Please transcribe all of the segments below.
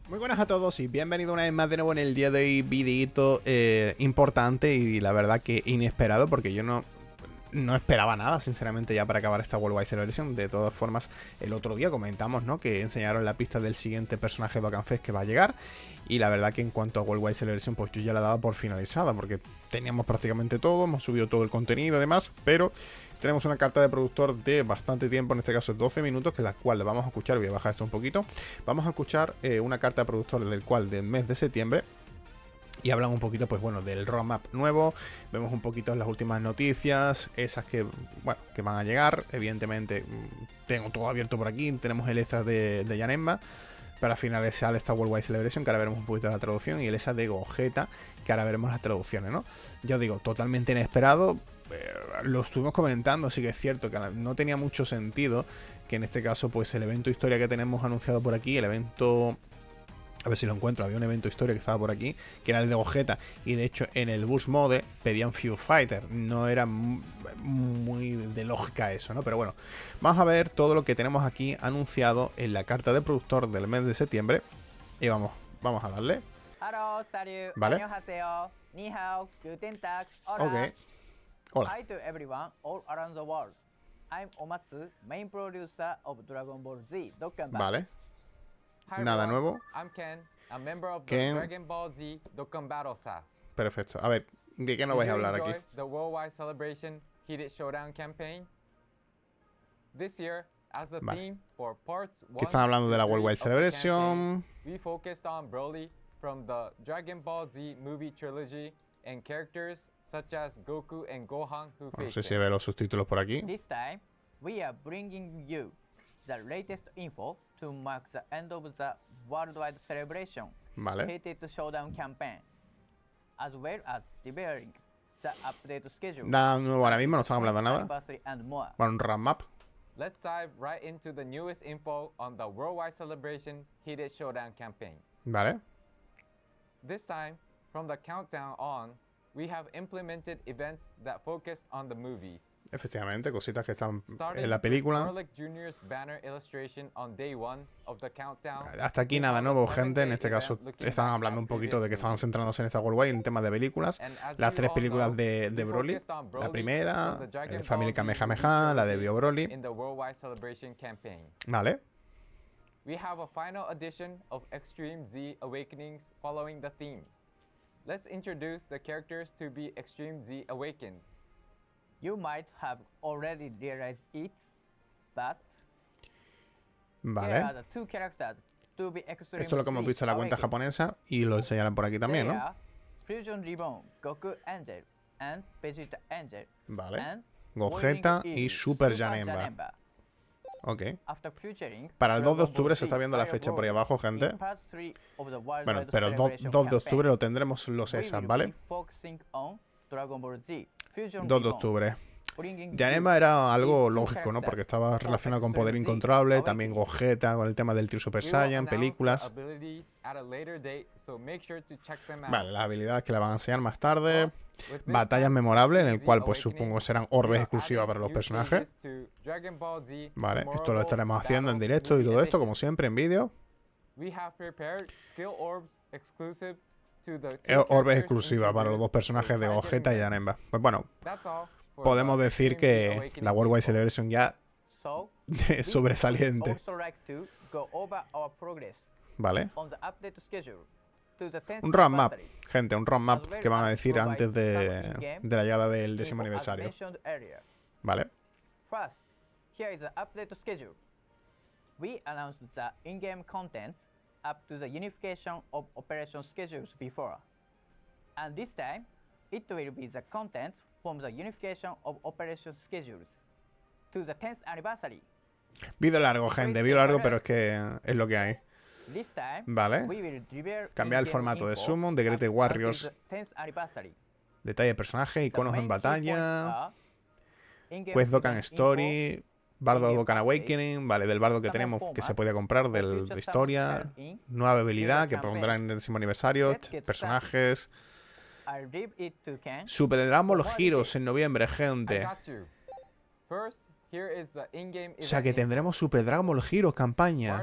Muy buenas a todos y bienvenido una vez más de nuevo en el día de hoy, videíto importante y la verdad que inesperado porque yo no esperaba nada sinceramente ya para acabar esta Worldwide Celebration. De todas formas, el otro día comentamos, ¿no?, que enseñaron la pista del siguiente personaje de Dokkan Fest que va a llegar, y la verdad que en cuanto a Worldwide Celebration pues yo ya la daba por finalizada porque teníamos prácticamente todo, hemos subido todo el contenido y demás, pero tenemos una carta de productor de bastante tiempo, en este caso 12 minutos, que la cual vamos a escuchar. Voy a bajar esto un poquito. Vamos a escuchar una carta de productor del mes de septiembre. Y hablan un poquito, pues bueno, del roadmap nuevo. Vemos un poquito las últimas noticias, esas que, bueno, que van a llegar. Evidentemente, tengo todo abierto por aquí. Tenemos el ESA de Janemba. Para finalizar esta Worldwide Celebration, que ahora veremos un poquito la traducción. Y el ESA de Gogeta, que ahora veremos las traducciones, ¿no? Ya os digo, totalmente inesperado. Lo estuvimos comentando, sí que es cierto que no tenía mucho sentido que en este caso, pues el evento historia que tenemos anunciado por aquí, el evento... A ver si lo encuentro, había un evento historia que estaba por aquí, que era el de Gogeta, y de hecho en el Boost Mode pedían Few Fighter, no era muy de lógica eso, ¿no? Pero bueno, vamos a ver todo lo que tenemos aquí anunciado en la carta de productor del mes de septiembre, y vamos a darle. ¿Vale? Ok. Hola. Hi to everyone all around the world. I'm Omatsu, main producer of Dragon Ball Z Dokkan Battle. Vale. Hi Nada everyone. nuevo. I'm Ken, a member of the Ken. Dragon Ball Z Dokkan Battle staff. Perfecto. A ver, ¿de qué no vais a hablar aquí? The Worldwide Celebration Heated Showdown campaign. This year, as the Vale. theme for parts 1 Que están hablando de la to 3 Worldwide of the Celebration. campaign, we focused on Broly from the Dragon Ball Z movie trilogy and characters such as Goku and Gohan who No faced sé si him. ve los subtítulos por aquí. This time, we are bringing you the latest info to mark the end of the worldwide celebration Vale. Heated Showdown campaign, as well as revealing the update schedule. Nada nuevo ahora mismo, no están hablando nada. Anniversary and more. Bueno, un roadmap. Let's dive right into the newest info on the Worldwide Celebration Heated Showdown campaign. Vale. This time, from the countdown on, we have implemented events that focused on the movies. Efectivamente, cositas que están Starting en la película. with Garlic Jr.'s banner illustration on day 1 of the countdown. Hasta aquí nada nuevo, gente. En este caso están hablando un poquito de que estaban centrándose en esta Worldwide en temas de películas. Las tres películas de Broly. La primera, Family Kamehameha, la de Bio Broly. In the Worldwide Celebration campaign. Vale. We have a final edition of Extreme Z Awakenings following the theme. Let's introduce the characters to be Extreme Z Awakened. You might have already realized it, but there Vale. are the two characters to be extreme. Esto es lo que hemos visto en la cuenta japonesa y lo enseñarán por aquí también, They ¿no? are Fusion Ribbon, Goku Angel, and Vegeta Angel, Vale. and Gogeta Boiling y Eve, Super Janemba. Ok. After featuring Para el 2 de Dragon octubre Ball se Z está viendo la Fire fecha por ahí Broly abajo, gente. in part 3 of the Worldwide Bueno, pero el 2 Celebration de campaign. octubre lo tendremos los We ESAs, will ¿vale? be focusing on Dragon Ball Z, Fusion 2 de Ribbon, octubre. bringing Janemba you era algo two lógico, ¿no? characters Porque estaba relacionado con Extreme Poder Z Incontrolable, también Awakening. Gogeta, con el tema del Trio Super We will Saiyan, announce the películas. abilities at a later date, so make sure to check them out. Vale, las habilidades que le van a enseñar más tarde. With this Batallas time, memorables, en el Z cual pues Awakening, supongo serán we orbes are exclusivas adding para los new personajes. stages to Dragon Ball Z Vale, esto lo Memorable estaremos haciendo en Battles directo y Movie todo esto, Edition. como siempre, en vídeo. We have prepared skill orbs exclusive to the two Orbes characters exclusivas para los dos introduced personajes de by Gogeta y Janemba. Janemba. Pues bueno, That's all for podemos the decir Extreme Z que Awakening la Worldwide info. Celebration ya So, es sobresaliente. also like to go over our progress Vale. on the update schedule to the 10th Un roadmap, anniversary. gente, un roadmap que van a decir antes de la llegada del 10º Info as aniversario. mentioned earlier. Vale. First, here is the update schedule. We announced the in-game content up to the unification of operation schedules before. And this time, it will be the content from the unification of operation schedules to the 10th anniversary. Vídeo largo, gente, vídeo largo, pero es que es lo que hay. This time, Vale. we will reveal Cambiar el in-game formato de info Summon, de up Great until Warriors. the 10th anniversary. Detalle de personaje, The iconos en main key points batalla. are in-game Quest Dokkan event info, Story. Bardo in-game Dokkan updates, Awakening. Vale, del bardo que summon tenemos que se format, puede comprar de future historia. summon in. Nueva habilidad que campaigns. pondrán en el 10º aniversario. Let's get Personajes. I'll leave it to Ken. Superamos los What giros is it? en noviembre, I gente. got you. First, here is the in-game O sea que event info. tendremos Super Dragon Ball Heroes campaña. Bardock,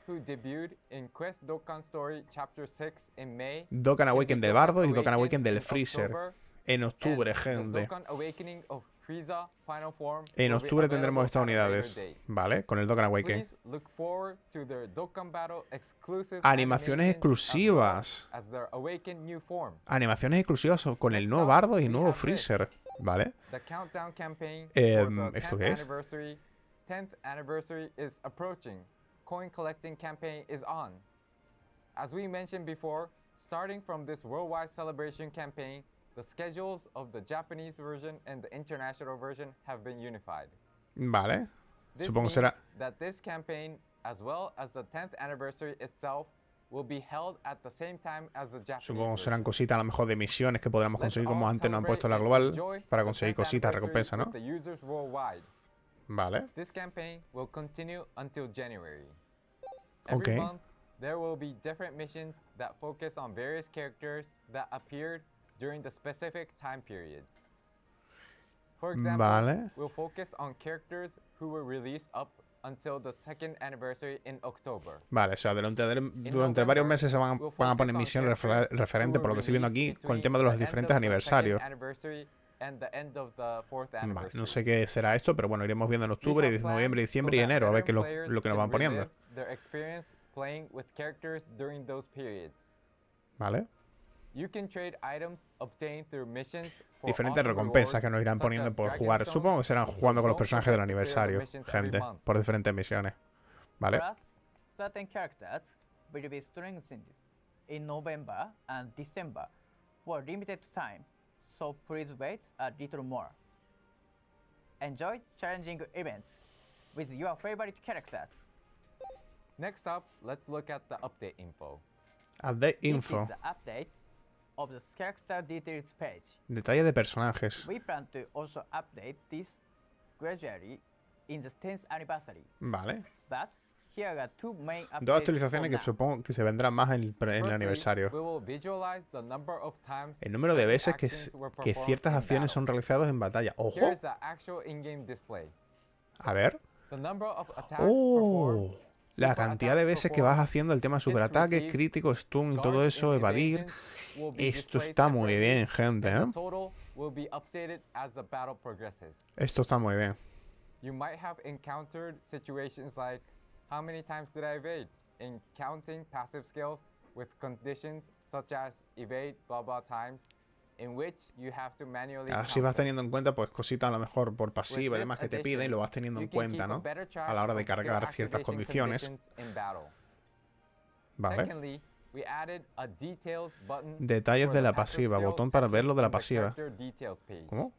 who debuted in Quest Dokkan Story Chapter 6 in May. Dokkan Awaken del Bardo y Dokkan Awaken del in Freezer. October, En octubre, and the gente. Dokkan Awakening of Frieza Final Form En will be octubre tendremos available estas at a later unidades. date. Vale, con el Dokkan Awaken. Please look forward to their Dokkan Battle exclusive Animaciones animations exclusivas. as their awakened new form. Animaciones exclusivas con el nuevo Bardo y el nuevo Freezer. Vale. The countdown campaign Em, for the ¿esto 10th qué es? anniversary. 10th anniversary is approaching. Coin collecting campaign is on. As we mentioned before, starting from this worldwide celebration campaign, the schedules of the Japanese version and the international version have been unified. Vale. This Supongo means será. that this campaign, as well as the 10th anniversary itself, will be held at the same time as the Japanese Supongo version. serán cositas a lo mejor de misiones que podremos Let's conseguir, como all antes nos han celebrate puesto la and global, enjoy para the conseguir 10th cositas, anniversary recompensa, ¿no? with the users worldwide. Vale. This campaign will continue until January. Every Okay. month, there will be different missions that focus on various characters that appeared during the specific time periods. For example, Vale. we'll focus on characters who were released up until the 2nd anniversary in October. Vale, o sea, durante varios meses se van a poner misiones referentes, por lo que estoy viendo aquí, con el tema de los diferentes aniversarios. Vale, no sé qué será esto, pero bueno, iremos viendo en octubre, noviembre, diciembre y enero, a ver qué es lo que nos van poniendo. Vale. Diferentes recompensas que nos irán poniendo por jugar. Supongo que serán jugando con los personajes del aniversario, gente, por diferentes misiones. Vale. Plus, certain characters will be strengthened in November and December for limited time, so please wait a little more. Enjoy challenging events with your favorite characters. Next up, let's look at the update info. Update This info. is the update of the character details page. Detalles de personajes. We plan to also update this gradually in the 10th anniversary. Vale. But here are two main updates. Dos actualizaciones for que now. supongo que se vendrán más en el Firstly, aniversario. we will visualize the number of times El número de certain veces actions were que performed ciertas in acciones battle. son realizadas en batalla. ¡Ojo! Here is the actual in-game display. A ver. The number of attacks ¡Oh! performed, La super cantidad de attacks veces que vas performed, haciendo el tema de superataques, received, críticos, stun y todo guards eso, and evadir. evasions will be Esto displayed está muy separately, bien, gente, and ¿eh? the total will be updated as the battle progresses. Esto está muy bien. You might have encountered situations like, how many times did I evade? In counting passive skills with conditions such as evade blah blah times, in which you have to manually Así count vas them. teniendo en cuenta pues cositas a lo mejor por pasiva y With demás this que te piden y lo vas addition, teniendo en you can cuenta, keep a ¿no? better track A la hora de of skill cargar ciertas activation condiciones. conditions in battle. Vale. Secondly, we added a details button Detalles for de the la passive pasiva, skill botón para ver lo de la on the pasiva. character details page. ¿Cómo?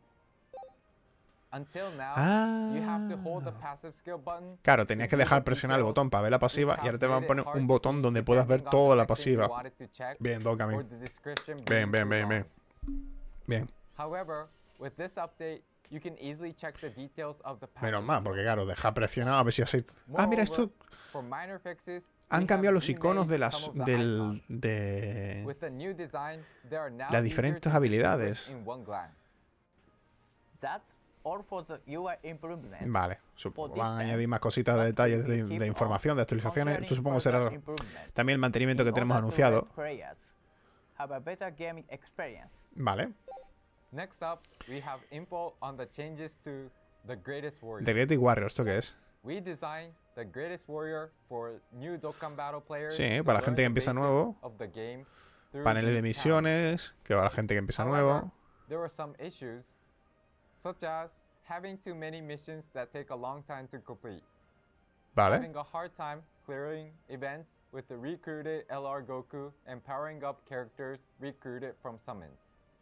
Until now, Ah. you have to hold the passive skill button. Claro, tenías que dejar presionar el botón para ver la pasiva y ahora te van a poner un botón donde puedas ver toda la pasiva. Bien, Dokkan. Bien, bien, bien, bien. Bien. However, with this update, you can easily check the details of the passive. Menos mal, porque claro, deja presionado a ver si así. Ah, mira, esto. For minor fixes, Han we cambiado have los iconos de remade las some of the icons. de With the new design, they are now las easier diferentes to habilidades. distinguish in one glance. That's all for the UI improvement. Vale, supongo. Van a añadir más cositas de detalles de información, de actualizaciones. Esto supongo será también el mantenimiento que tenemos anunciado. Have a better gaming experience. Vale. Next up, we have info on the changes to the Greatest Warrior. The Great Warrior, ¿esto qué es? We designed the Greatest Warrior for new Dokkan Battle players. Sí, to para la learn gente que the empieza basics nuevo. of the game through Paneles de these talents. misiones, que va la gente que empieza However, nuevo. there were some issues, such as having too many missions that take a long time to complete, Vale. having a hard time clearing events with the recruited LR Goku, and powering up characters recruited from summons.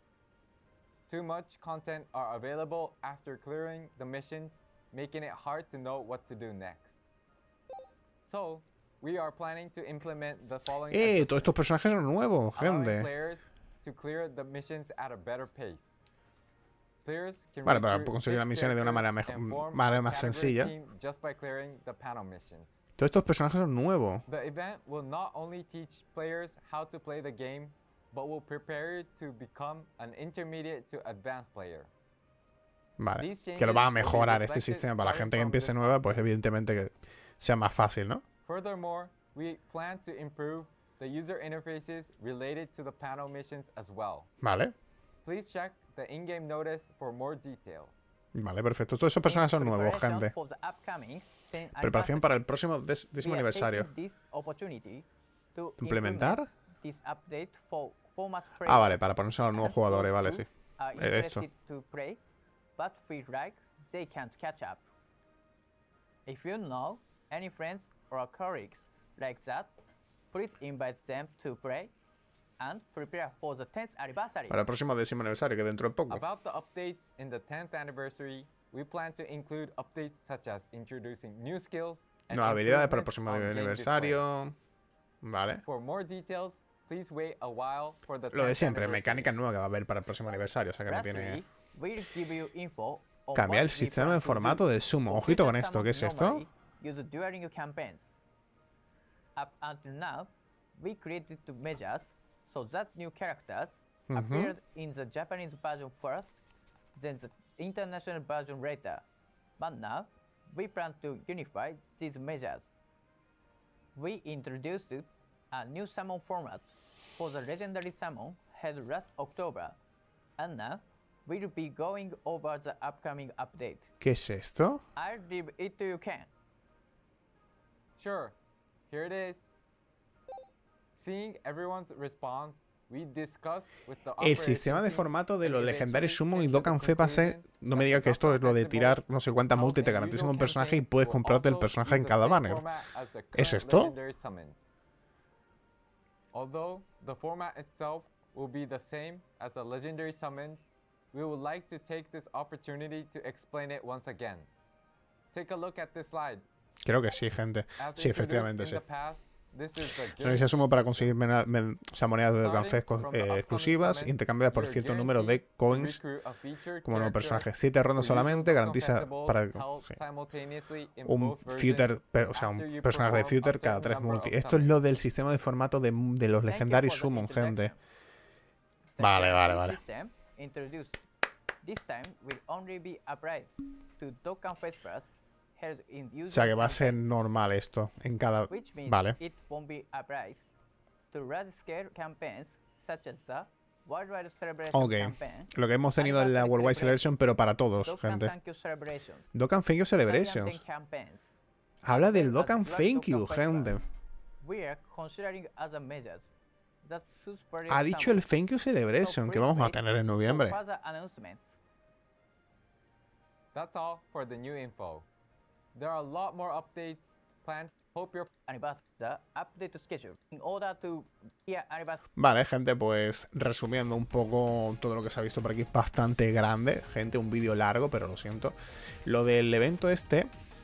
Too much content are available after clearing the missions, making it hard to know what to do next. So, we are planning to implement the following Todos estos personajes son nuevos, allowing gente. players to clear the missions at a better pace. Players can Vale, para recruit conseguir las 6 misiones de una manera characters and form manera a más category sencilla. team just by clearing the panel missions. Todos estos personajes son nuevos. The event will not only teach players how to play the game, but will prepare you to become an intermediate to advanced player. Vale. Que lo va a mejorar este sistema para la gente que empiece nueva, pues evidentemente que sea más fácil, ¿no? Furthermore, we plan to improve the user interfaces related to the panel missions as well. Vale. Please check the in-game notice for more details. Vale, perfecto. Todos esos personajes son nuevos, Preparation gente. for the upcoming 10th Preparación anniversary, para el próximo we décimo are aniversario. taking this opportunity to ¿Implementar? implement this update for format Ah, vale, players para ponerse a los nuevos and jugadores, those vale, who sí. are Esto. interested to play, but feel like they can't catch up. If you know any friends or colleagues like that, please invite them to play and prepare for the 10th anniversary. Para el próximo décimo aniversario, que dentro de poco. About the updates in the 10th anniversary, we plan to include updates such as introducing new skills and Nuevas habilidades para el improvements próximo on game aniversario. Vale. display. For more details, please wait a while for the Lo de 10th siempre, anniversary. mecánicas nuevas que va a haber para el próximo aniversario. O sea que no tiene. Lastly, we'll give you info on Cambiar el what we sistema plan de to formato do del sumo. for Ojito con future esto. ¿Qué es summons esto? normally used during campaigns. Up until now, we created two measures so that new characters appeared in the Japanese version first, then the international version later. But now, we plan to unify these measures. We introduced a new summon format for the legendary summon held last October, and now we'll be going over the upcoming update. ¿Qué es esto? I'll leave it to you, Ken. Sure, here it is. Seeing everyone's response, we discussed with the El sistema de operations team formato de and los legendarios eventually Summon y came to the Dokkan Fepa se. conclusion No me that digas the que esto es lo de Dokkan tirar Festival no sé cuántas multas y te and garantiza usual un personaje y campaigns puedes will comprarte el also personaje use en the cada same banner. format as the ¿Es current esto? legendary summons. Although the format itself will be the same as the legendary summons, we would like to take this opportunity to explain it once again. Take a look at this slide. Creo que sí, gente. As Sí, introduced efectivamente, in sí. the past, this is the Realiza sumo para conseguir o sea, monedas de Dokkan Starting Fest from the upcoming exclusivas. summon, Intercambia por you're cierto número de guaranteed to coins recruit a featured como nuevo character personaje. 7 rondas for usual solamente. Dokkan Garantiza festivals para. held Sí. simultaneously in Un both versions future, o sea, un after you personaje de perform a future cada certain 3 number multi. of Esto es summons. lo del sistema de formato de los Thank you legendarios for the Summon, gente. introduction. The Vale, new vale, vale. system introduced this time will only be applied to Dokkan Festivals held in O sea que user va a ser campaigns, normal esto en cada. which means Vale. it won't be applied to large-scale campaigns such as the Worldwide Celebration Ok. campaign, Lo que hemos tenido en la Worldwide Celebration, pero para todos, Dokkan gente. Thank You Celebrations, Dokkan Thank You Giant Celebrations. Ten campaigns. Habla del as Dokkan Grand Thank You, Dokkan gente. Festivals. We are considering other measures that suits various Ha dicho el summons. Thank You Celebration que vamos a tener en For noviembre. further announcements. That's all for the new info. There are a lot more updates planned. Hope you're Anniversary, the update schedule. In order to hear anniversary Vale, gente, pues resumiendo un poco todo lo que se ha visto por aquí, es bastante grande. Gente, un vídeo largo, pero lo siento. Lo del evento este.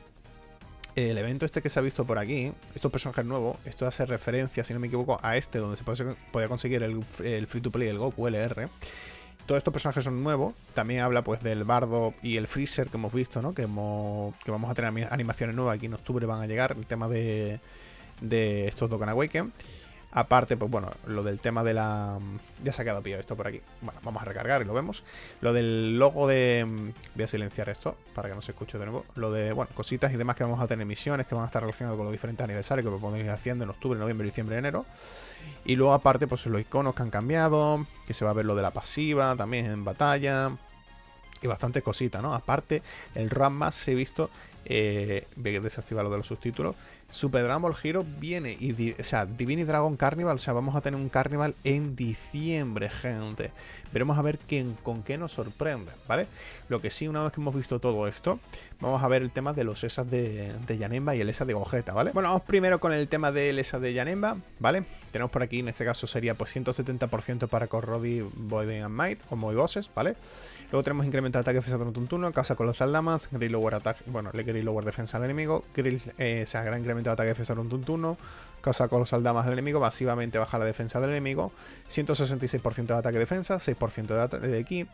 El evento este que se ha visto por aquí, estos personajes nuevos, esto hace referencia, si no me equivoco, a este donde se puede conseguir el free to play, el Goku LR. Todos estos personajes son nuevos. También habla pues del Bardo y el Freezer que hemos visto, ¿no? Que vamos a tener animaciones nuevas. Aquí en octubre van a llegar. El tema de estos Dokkan Awaken. Aparte, pues bueno, lo del tema de la... Ya se ha quedado pillado esto por aquí. Bueno, vamos a recargar y lo vemos. Lo del logo de... Voy a silenciar esto para que no se escuche de nuevo. Lo de, bueno, cositas y demás que vamos a tener, misiones que van a estar relacionadas con los diferentes aniversarios que podemos ir haciendo en octubre, noviembre, diciembre, enero. Y luego aparte, pues los iconos que han cambiado, que se va a ver lo de la pasiva también en batalla. Y bastante cositas, ¿no? Aparte, el RAM más he visto... voy a desactivar lo de los subtítulos. Super Dragon Ball Hero viene o sea, Divine Dragon Carnival, o sea, vamos a tener un carnival en diciembre, gente. Veremos a ver con qué nos sorprende, ¿vale? Lo que sí, una vez que hemos visto todo esto, vamos a ver el tema de los ESAs de Janemba y el ESA de Gogeta, ¿vale? Bueno, vamos primero con el tema del ESA de Janemba, ¿vale? Tenemos por aquí, en este caso sería pues 170% para Corrodi, Void and Might o Moy Bosses, ¿vale? Luego tenemos incremento de ataque defensa de Tuntuno, causa colosal damas, Grill Lower Attack, bueno, le Grill Lower defensa al enemigo, Grill, o sea, gran incremento de ataque defensa de Tuntuno, causa colosal damas al enemigo, masivamente baja la defensa del enemigo, 166% de ataque defensa, 6% de ki,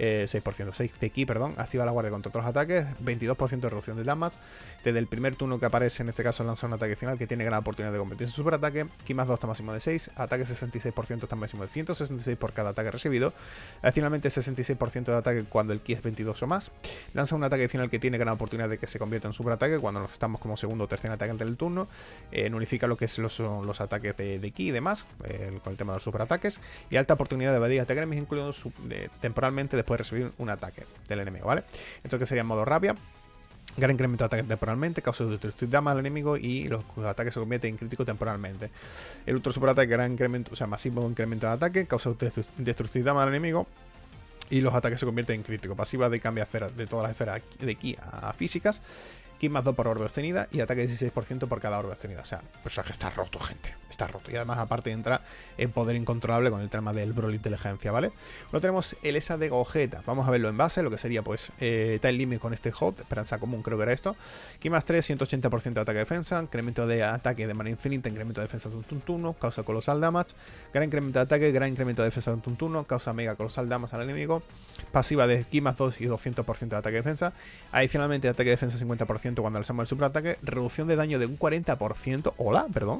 6 de ki, perdón, activa la guardia contra otros ataques, 22% de reducción de damas, desde el primer turno que aparece, en este caso lanza un ataque final que tiene gran oportunidad de convertirse en superataque, ki más 2 está máximo de 6, ataque 66% está máximo de 166 por cada ataque recibido, adicionalmente 66% de ataque cuando el ki es 22 o más, lanza un ataque adicional que tiene gran oportunidad de que se convierta en superataque cuando nos estamos como segundo o tercer ataque del turno, nulifica lo que es los ataques de ki y demás, con el tema de los superataques, y alta oportunidad de evadir ataques enemigos, incluido temporalmente después de recibir un ataque del enemigo, ¿vale? Esto que sería en modo rabia. Gran incremento de ataques temporalmente, causa destructive damage al enemigo y los ataques se convierten en crítico temporalmente. El ultra superataque, gran incremento, o sea, masivo incremento de ataque, causa destructive damage al enemigo y los ataques se convierten en crítico. Pasiva de cambia esferas de todas las esferas de ki a físicas. Ki más 2 por orbe obtenida y ataque 16% por cada orbe obtenida. O sea, el personaje está roto, gente. Está roto. Y además, aparte, entra en poder incontrolable con el tema del Brawl Inteligencia, ¿vale? Luego tenemos el ESA de Gogeta. Vamos a verlo en base, lo que sería, pues, Time Limit con este Hot. Esperanza común, creo que era esto. Ki más 3, 180% de ataque defensa. Incremento de ataque de manera infinita. Incremento de defensa de un tuntuno. Causa colosal damage. Gran incremento de ataque. Gran incremento de defensa de un tuntuno. Causa mega colosal damage al enemigo. Pasiva de Ki más 2 y 200% de ataque defensa. Adicionalmente, ataque de defensa 50% cuando lanzamos el superataque. Reducción de daño de un 40%. Hola, perdón.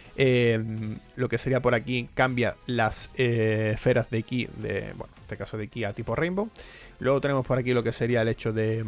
Lo que sería por aquí, cambia las esferas de ki, bueno, en este caso de ki a tipo Rainbow. Luego tenemos por aquí lo que sería el hecho de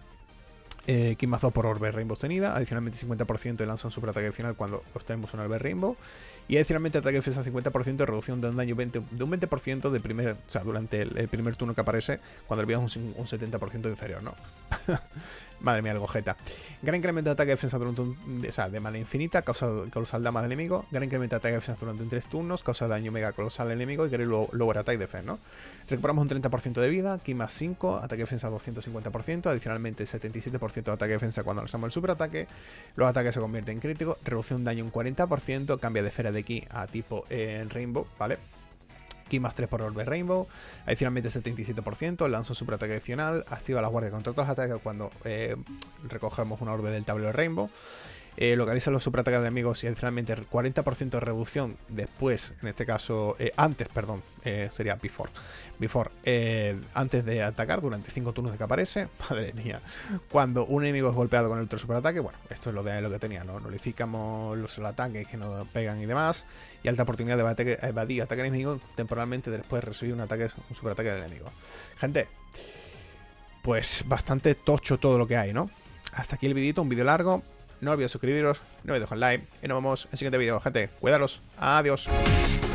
ki más 2 por orbe Rainbow obtenida. Adicionalmente 50% y lanza un superataque final cuando obtenemos un orbe Rainbow. Y adicionalmente ataque de defensa 50% y reducción de un daño de un 20% de o sea, durante el primer turno que aparece cuando el video es un 70% inferior, ¿no? Madre mía, el Gogeta. Gran incremento de ataque de defensa de manera infinita, causa colosal damage al enemigo. Gran incremento de ataque de defensa durante 3 turnos, causa daño mega colosal al enemigo y Great Lower Attack Defense, ¿no? Recuperamos un 30% de vida, Ki más 5, ataque de defensa 250%, adicionalmente 77% de ataque de defensa cuando lanzamos el superataque. Los ataques se convierten en críticos, reducción de daño un 40%, cambia de esfera de Ki a tipo Rainbow, ¿vale? Ki más 3 por orbe Rainbow, adicionalmente 77%, lanza un superataque adicional, activa la guardia contra otros ataques cuando recogemos una orbe del tablero Rainbow, localiza los superataques de enemigos y adicionalmente 40% de reducción después, en este caso, antes, perdón, sería before, antes de atacar durante 5 turnos de que aparece. Madre mía, cuando un enemigo es golpeado con el otro superataque, bueno, esto es lo que tenía, ¿no? Nulificamos los ataques que nos pegan y demás, y alta oportunidad de evadir ataque enemigo temporalmente después de recibir un superataque del enemigo. Gente, pues bastante tocho todo lo que hay, ¿no? Hasta aquí el videito, un vídeo largo. No olvidéis suscribiros, no olvidéis dejar like y nos vemos en el siguiente vídeo, gente. Cuidaros. Adiós.